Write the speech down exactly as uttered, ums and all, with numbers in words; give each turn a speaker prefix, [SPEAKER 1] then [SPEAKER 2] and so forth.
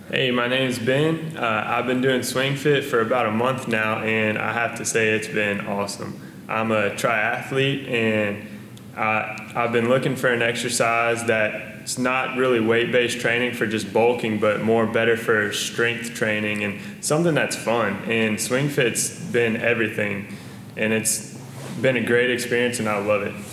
[SPEAKER 1] Hey, my name's Ben. Uh, I've been doing SwingFit for about a month now, and I have to say it's been awesome. I'm a triathlete, and I, I've been looking for an exercise that's not really weight-based training for just bulking, but more better for strength training and something that's fun. And SwingFit's been everything, and it's been a great experience, and I love it.